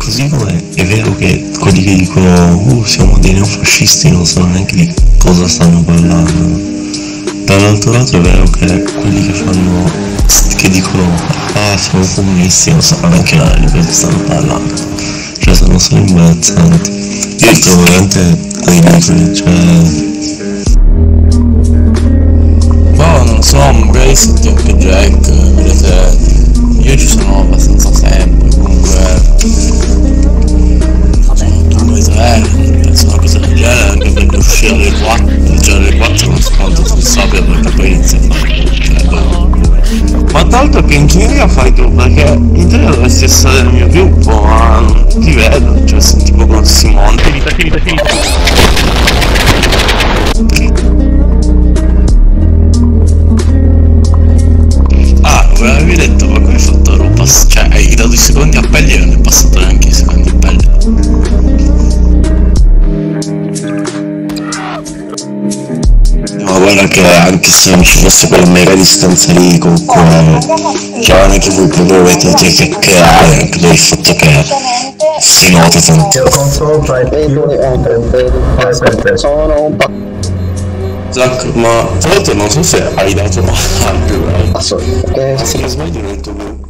così come è vero che quelli che dicono siamo dei neofascisti non sanno neanche di cosa stanno parlando. Dall'altro lato è vero che quelli che dicono siamo comunisti non sanno neanche di cosa stanno parlando, cioè sono solo imbarazzanti. Io li trovo veramente ridicoli, cioè. Boh, non so, magari senti anche Jack, vedete, io ci sono abbastanza sempre, comunque sono 2-3, penso una cosa del genere, anche perché uscire alle 4, cioè alle 4 non so quanto tu sappia perché poi inizia a fare, cioè, ma tanto che ingegneria fai tu, perché in teoria dovresti essere nel mio gruppo, ma non ti vedo, cioè sei tipo con Simone. Finita. Come avevi detto, ma come hai fatto roba? Cioè, hai dato i secondi appelli e non è passato neanche i secondi appelli. No, guarda che anche se non ci fosse quella mega distanza lì, comunque, cioè non è che voi proprio avete chiacchierare, anche per il fatto che si nota tanto. Zach, ma tra l'altro non so se hai dato a più, se non sbaglio nel tuo